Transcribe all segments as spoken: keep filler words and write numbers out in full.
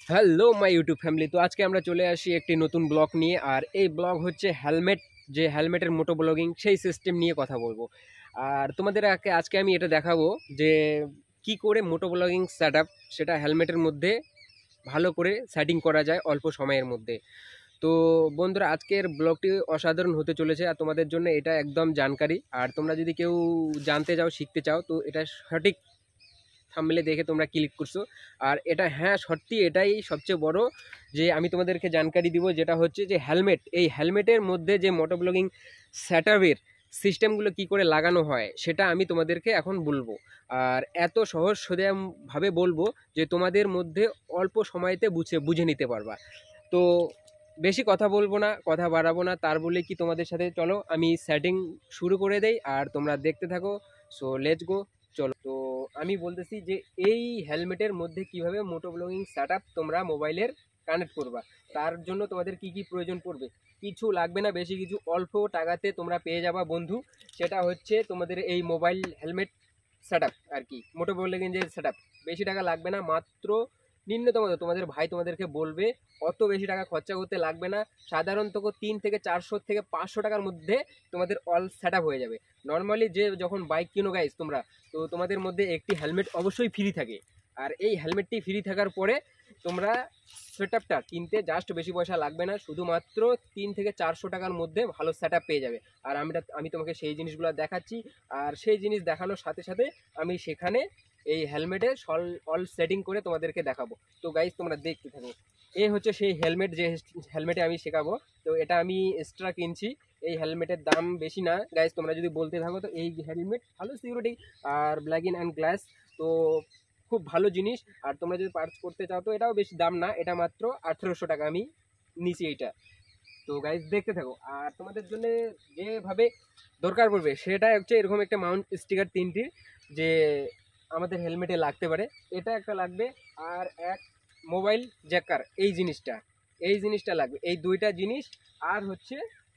Hello my YouTube family. তো আজকে আমরা চলে আসি একটি নতুন ব্লগ নিয়ে। আর এই ব্লগ হচ্ছে হেলমেট, যে হেলমেটের মোটো ব্লগিং সেই সিস্টেম নিয়ে কথা বলবো। আর তোমাদের আগে আজকে আমি এটা দেখাবো যে কি করে মোটো ব্লগিং সেট আপ সেটা হেলমেটের মধ্যে ভালো করে সেটিং করা যায় অল্প সময়ের মধ্যে। তো বন্ধুরা, আজকের ব্লগটি অসাধারণ হতে চলেছে আর তোমাদের জন্য এটা একদম জানকারি। আর তোমরা যদি কেউ জানতে চাও, শিখতে চাও, তো এটা সঠিক থাম্বনেলে দেখে তোমরা ক্লিক করছো। আর এটা হ্যাঁ সত্যি এটাই সবচেয়ে বড় যে আমি তোমাদেরকে জানকারি দিব, যেটা হচ্ছে যে হেলমেট, এই হেলমেটের মধ্যে যে মোটো ব্লগিং সেটআপের সিস্টেমগুলো কি করে লাগানো হয় সেটা আমি তোমাদেরকে এখন বলবো। আর এত সহজ সোজাভাবে বলবো যে তোমাদের মধ্যে অল্প সময়তে বুঝে বুঝে নিতে পারবা। তো বেশি কথা বলবো না, কথা বাড়াবো না, তার বলে কি তোমাদের সাথে চলো আমি সেটিং শুরু করে দেই আর তোমরা দেখতে থাকো। সো লেটস গো, চলো। তো আমি বলতেছি যে এই হেলমেটের মধ্যে কিভাবে মোটো ব্লগিং সেটআপ তোমরা মোবাইলের কানেক্ট করবা। তার জন্য তোমাদের কি কি প্রয়োজন পড়বে, কিছু লাগবে না বেশি কিছু, অল্প টাকাতে তোমরা পেয়ে যাবা বন্ধু। সেটা হচ্ছে তোমাদের এই মোবাইল হেলমেট সেটআপ আর কি, মোটো ব্লগিং যে সেটআপ। বেশি টাকা লাগবে না, মাত্র নিম্নতম তোমাদের ভাই তোমাদেরকে বলবে অত বেশি টাকা খরচা করতে লাগবে না। সাধারণত তিন থেকে চারশো থেকে পাঁচশো টাকার মধ্যে তোমাদের অল সেট হয়ে যাবে। নর্মালি যে যখন বাইক কিনো গাইজ তোমরা, তো তোমাদের মধ্যে একটি হেলমেট অবশ্যই ফ্রি থাকে। আর এই হেলমেটটি ফ্রি থাকার পরে তোমরা সেটআপটা কিনতে জাস্ট বেশি পয়সা লাগবে না, শুধুমাত্র তিন থেকে চারশো টাকার মধ্যে ভালো সেটআপ পেয়ে যাবে। আর আমি আমি তোমাকে সেই জিনিসগুলো দেখাচ্ছি। আর সেই জিনিস দেখানোর সাথে সাথে আমি সেখানে এই হেলমেটে সল অল সেটিং করে তোমাদেরকে দেখাবো। তো গাইজ তোমরা দেখতে থাকো। এই হচ্ছে সেই হেলমেট, যে হেলমেটে আমি শেখাবো। তো এটা আমি এক্সট্রা কিনছি। এই হেলমেটের দাম বেশি না গাইজ, তোমরা যদি বলতে থাকো তো এই হেলমেট ভালো সিকিউরিটি আর ব্ল্যাক ইন অ্যান্ড গ্লাস, তো খুব ভালো জিনিস। আর তোমরা যদি পার্চ করতে চাও তো এটাও বেশি দাম না, এটা মাত্র আঠেরোশো টাকা আমি নিছি এইটা। তো গাইজ দেখতে থাকো। আর তোমাদের জন্য যেভাবে দরকার পড়বে সেটা হচ্ছে এরকম একটা মাউন্ট স্টিকার তিনটি, যে আমাদের হেলমেটে লাগতে পারে। এটা একটা লাগবে, আর এক মোবাইল জ্যাকার, এই জিনিসটা এই জিনিসটা লাগবে, এই দুইটা জিনিস। আর হচ্ছে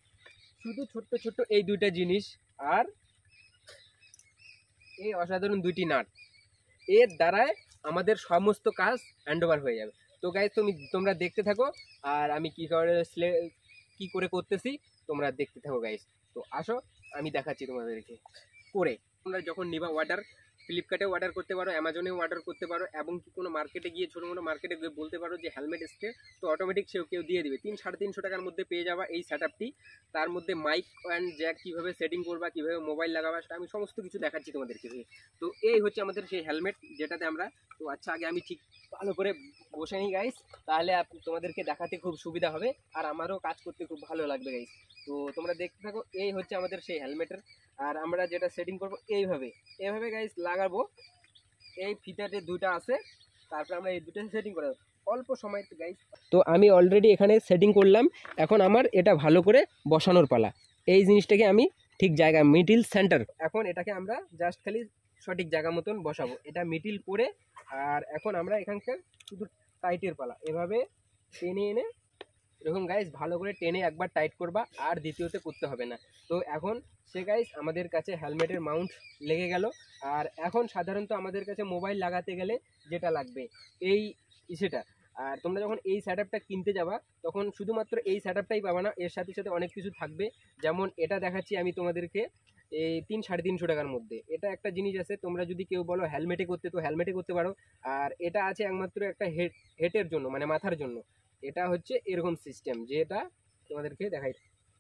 শুধু ছোট্ট ছোট্ট এই দুইটা জিনিস। আর এই অসাধারণ দুইটি নাট, এর দ্বারায় আমাদের সমস্ত কাজ হ্যান্ড ওভার হয়ে যাবে। তো গাইজ তুমি তোমরা দেখতে থাকো। আর আমি কী করে কী করে করতেছি তোমরা দেখতে থাকো গাইজ। তো আসো আমি দেখাচ্ছি তোমাদেরকে করে। তোমরা যখন নিবা অর্ডার, ফ্লিপকার্টে অর্ডার করতে পারো, অ্যামাজনেও অর্ডার করতে পারো, এবং কি কোনো মার্কেটে গিয়ে ছোটো মোটো মার্কেটে গিয়ে বলতে পারো যে হেলমেট এসছে, তো অটোমেটিক সেও কেউ দিয়ে দিবে। তিন সাড়ে তিনশো টাকার মধ্যে পেয়ে যাবা এই সেট আপটি। তার মধ্যে মাইক অ্যান্ড জ্যাক কীভাবে সেটিং করবা, কীভাবে মোবাইল লাগাবা, সেটা আমি সমস্ত কিছু দেখাচ্ছি তোমাদেরকে। তো এই হচ্ছে আমাদের সেই হেলমেট যেটাতে আমরা, তো আচ্ছা আগে আমি ঠিক ভালো করে বসে নিই গাইস, তাহলে তোমাদেরকে দেখাতে খুব সুবিধা হবে আর আমারও কাজ করতে খুব ভালো লাগবে গাইস। তো তোমরা দেখতে থাকো। এই হচ্ছে আমাদের সেই হেলমেটের। আর আমরা যেটা সেটিং করব এইভাবে এইভাবে গাইস লাগাবো। এই ফিতাতে দুটো আছে, তারপর আমরা এই দুটো সেটিং করে দেবো অল্প সময় গাইস। তো আমি অলরেডি এখানে সেটিং করলাম, এখন আমার এটা ভালো করে বসানোর পালা। এই জিনিসটাকে আমি ঠিক জায়গায় মিডিল সেন্টার, এখন এটাকে আমরা জাস্ট খালি সঠিক জায়গা মতন বসাবো, এটা মিডিল করে। আর এখন আমরা এখানকার শুধু টাইটের পালা, এভাবে টেনে এনে এরকম গাইস ভালো করে টেনে একবার টাইট করবা, আর দ্বিতীয়তে করতে হবে না। তো এখন সে গাইস আমাদের কাছে হেলমেটের মাউন্ট লেগে গেল। আর এখন সাধারণত আমাদের কাছে মোবাইল লাগাতে গেলে যেটা লাগবে এই সেটা। আর তোমরা যখন এই সেট আপটা কিনতে যাবা তখন শুধুমাত্র এই সেট আপটাই পাবা না, এর সাথে সাথে অনেক কিছু থাকবে। যেমন এটা দেখাচ্ছি আমি তোমাদেরকে এই তিন সাড়ে তিনশো টাকার মধ্যে এটা একটা জিনিস আছে। তোমরা যদি কেউ বলো হেলমেটে করতে, তো হেলমেটে করতে পারো। আর এটা আছে একমাত্র একটা হেড হেডের জন্য, মানে মাথার জন্য। এটা হচ্ছে এরকম সিস্টেম, যেটা তোমাদেরকে দেখাই।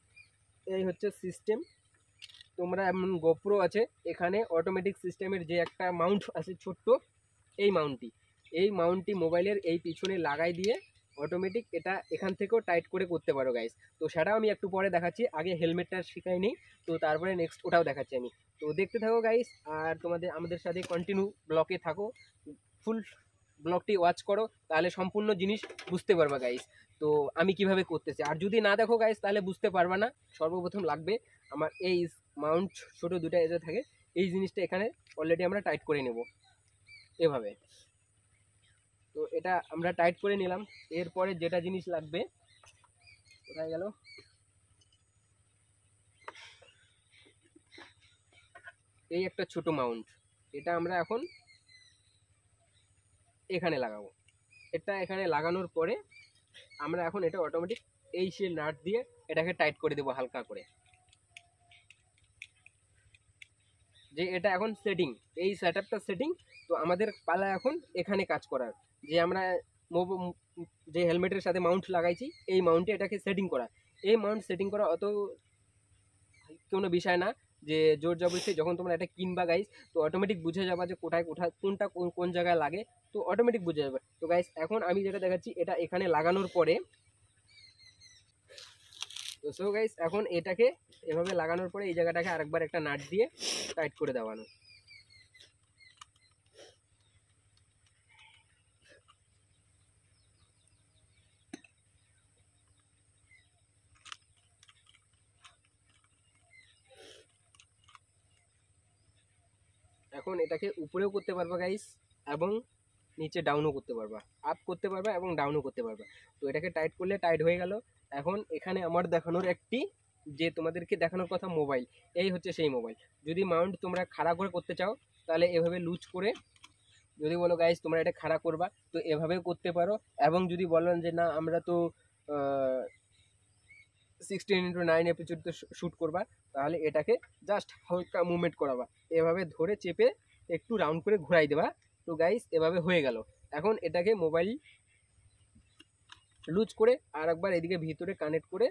এই হচ্ছে সিস্টেম। তোমরা এমন গোপ্রো আছে, এখানে অটোমেটিক সিস্টেমের যে একটা মাউন্ট আছে ছোট্ট, এই মাউন্টটি এই মাউন্টটি মোবাইলের এই পিছনে লাগাই দিয়ে অটোমেটিক এটা এখান থেকেও টাইট করে করতে পারো গাইস। তো সেটাও আমি একটু পরে দেখাচ্ছি, আগে হেলমেটটা শেখাই নিই, তো তারপরে নেক্সট ওটাও দেখাচ্ছি আমি। তো দেখতে থাকো গাইস, আর তোমাদের আমাদের সাথে কন্টিনিউ ব্লকে থাকো, ফুল ব্লগটি ওয়াচ করো, তাহলে সম্পূর্ণ জিনিস বুঝতে পারবা গাইস। তো আমি কিভাবে করতেছি, আর যদি না দেখো গাইস তাহলে বুঝতে পারবা না। সর্বপ্রথম লাগবে আমার এই মাউন্ট, ছোট দুটা এজে থাকে, এই জিনিসটা এখানে অলরেডি আমরা টাইট করে নেব এভাবে। তো এটা আমরা টাইট করে নিলাম। এরপরে যেটা জিনিস লাগবে, কোথায় গেল, এই একটা ছোট মাউন্ট, এটা আমরা এখন এখানে লাগাবো। এটা এখানে লাগানোর পরে আমরা এখন এটা অটোমেটিক এই সে নাট দিয়ে এটাকে টাইট করে দেবো হালকা করে, যে এটা এখন সেটিং, এই সেট আপটা সেটিং। তো আমাদের পালা এখন এখানে কাজ করার, যে আমরা যে হেলমেটের সাথে মাউন্ট লাগাইছি এই মাউন্টে এটাকে সেটিং করা। এই মাউন্ট সেটিং করা অত কোনো বিষয় না, যে জোর জবরদস্তি যখন তোমরা এটা কিনবা গাইস তো অটোমেটিক বুঝে যাবা যে কোথায় কোথায় কোনটা কোন জায়গায় লাগে, তো অটোমেটিক বুঝে যাবে। তো গাইস এখন আমি যেটা দেখাচ্ছি এটা এখানে লাগানোর পরে, তো সো গাইস এখন এটাকে এভাবে লাগানোর পরে এই জায়গাটাকে আরেকবার একটা নাট দিয়ে টাইট করে দেওয়ানো। এখন এটাকে উপরেও করতে পারবা গাইস এবং নিচে ডাউনও করতে পারবা, আপ করতে পারবা এবং ডাউনও করতে পারবা। তো এটাকে টাইট করলে টাইট হয়ে গেল। এখন এখানে আমার দেখানোর একটি, যে তোমাদেরকে দেখানোর কথা মোবাইল, এই হচ্ছে সেই মোবাইল। যদি মাউন্ট তোমরা খাড়া করে করতে চাও তাহলে এভাবে লুজ করে, যদি বলো গাইস তোমরা এটা খাড়া করবা তো এভাবেও করতে পারো, এবং যদি বলেন যে না আমরা তো সিক্সটিন ইন্টু নাইন এপিসোডতে শ্যুট করবা তাহলে এটাকে জাস্ট হালকা মুভমেন্ট করাবা, এভাবে ধরে চেপে একটু রাউন্ড করে ঘুরাই দেবা। তো গাইস এভাবে হয়ে গেল। এখন এটাকে মোবাইল লুজ করে আর একবার এদিকে ভিতরে কানেক্ট করে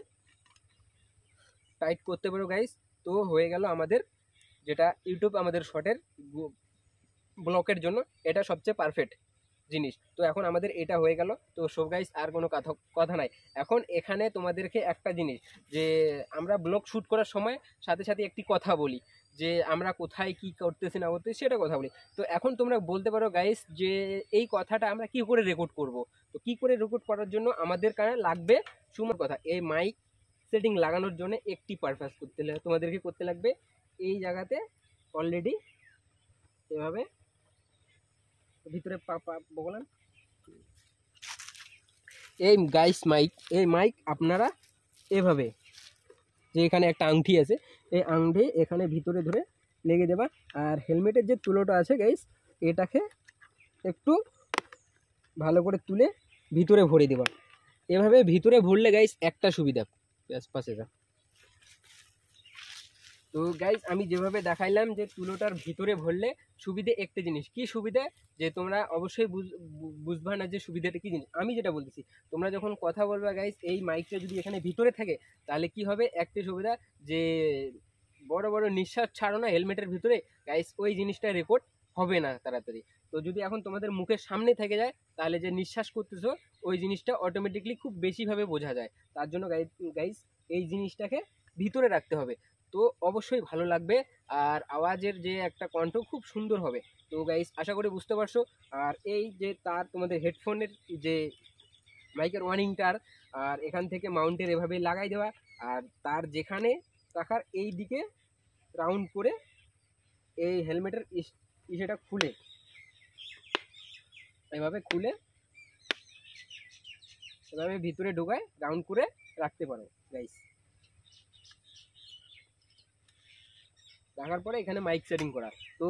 টাইট করতে পারো গাইস। তো হয়ে গেল আমাদের যেটা ইউটিউব আমাদের শর্টের ব্লকের জন্য এটা সবচেয়ে পারফেক্ট জিনিস। তো এখন আমাদের এটা হয়ে গেল। তো সব গাইস আর কোনো কথা কথা নাই। এখন এখানে তোমাদেরকে একটা জিনিস, যে আমরা ব্লগ শ্যুট করার সময় সাথে সাথে একটি কথা বলি, যে আমরা কোথায় কি করতেছি না করতেছি সেটা কথা বলি। তো এখন তোমরা বলতে পারো গাইস যে এই কথাটা আমরা কি করে রেকর্ড করব। তো কি করে রেকর্ড করার জন্য আমাদের কানে লাগবে সুন্দর কথা, এই মাইক সেটিং লাগানোর জন্য একটি পারপাস করতে লাগবে, তোমাদেরকে করতে লাগবে এই জায়গাতে অলরেডি এভাবে ভিতরে বললাম এই গাইস মাইক, এই মাইক আপনারা এভাবে, যে এখানে একটা আংটি আছে এই আংটি এখানে ভিতরে ধরে লেগে দেবা, আর হেলমেটের যে তুলোটা আছে গাইস এটাকে একটু ভালো করে তুলে ভিতরে ভরে দেবা। এভাবে ভিতরে ভরলে গাইস একটা সুবিধা পাশে যা। তো গাইজ আমি যেভাবে দেখাইলাম যে তুলোটার ভিতরে ভরলে সুবিধে একটা জিনিস, কি সুবিধা, যে তোমরা অবশ্যই বুঝবা না যে সুবিধাটা কি জিনিস। আমি যেটা বলতেছি, তোমরা যখন কথা বলবা গাইজ এই মাইকটা যদি এখানে ভিতরে থাকে তাহলে কি হবে, একটা সুবিধা যে বড় বড় নিঃশ্বাস ছাড়ো না হেলমেটের ভিতরে গাইজ, ওই জিনিসটা রেকর্ড হবে না তাড়াতাড়ি। তো যদি এখন তোমাদের মুখের সামনে থেকে যায় তাহলে যে নিঃশ্বাস করতেছো ওই জিনিসটা অটোমেটিকলি খুব বেশিভাবে বোঝা যায়। তার জন্য গাইজ গাইজ এই জিনিসটাকে ভিতরে রাখতে হবে, তো অবশ্যই ভালো লাগবে আর আওয়াজের যে একটা কণ্ঠ খুব সুন্দর হবে। তো গাইস আশা করি বুঝতে পারছো। আর এই যে তার তোমাদের হেডফোনের যে মাইকের ওয়ার্নিংটার, আর এখান থেকে মাউন্টের এভাবে লাগাই দেওয়া, আর তার যেখানে রাখার এই দিকে রাউন্ড করে এই হেলমেটের ইসেটা খুলে এভাবে খুলে এভাবে ভিতরে ঢোকায় রাউন্ড করে রাখতে পারো গাইস। রাখার পরে এখানে মাইক সেটিং করা। তো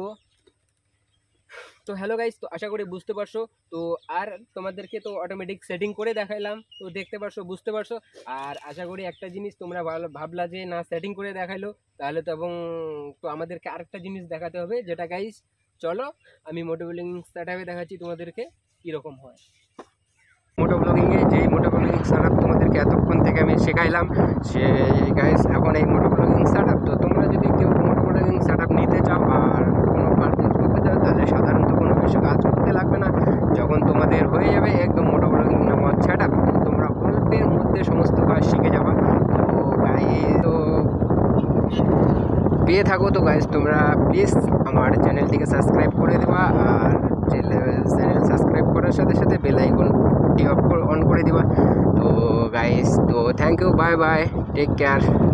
তো হ্যালো গাইস, তো আশা করি বুঝতে পারছো। তো আর তোমাদেরকে তো অটোমেটিক সেটিং করে দেখাইলাম, তো দেখতে পারছো বুঝতে পারছো। আর আশা করি একটা জিনিস তোমরা ভাবলা যে না সেটিং করে দেখাইলো, তাহলে তো এবং তো আমাদেরকে আরেকটা জিনিস দেখাতে হবে, যেটা গাইস চলো আমি মোটো ব্লগিং সেটআপে দেখাচ্ছি তোমাদেরকে কীরকম হয়। মোটো ব্লগিংয়ে যে মোটো ব্লগিং সেটআপ তোমাদেরকে এতক্ষণ থেকে আমি শেখাইলাম, সে গাইস এখন এই মোটো ব্লগিং সেটআপ। তো তোমরা যদি কেউ মোটো ব্লগিং সেটআপ নিতে চাও আর কোনো পারচেজ করতে চাও তাহলে সাধারণত কোনো কিছু কাজ করতে লাগবে না। যখন তোমাদের হয়ে যাবে একদম মোটো ব্লগিং নামক সেটআপ, তো তোমরা অল্পের মধ্যে সমস্ত কাজ শিখে যাবা। তো গাইস তো পেয়ে থাকো তো গাইস তোমরা প্লিজ আমার চ্যানেলটিকে সাবস্ক্রাইব করে দেবা, আর চ্যানেল সাবস্ক্রাইব করার সাথে সাথে বেল আইকনটি অন করে দিবা। তো গাইস তো thank you, bye bye, take care.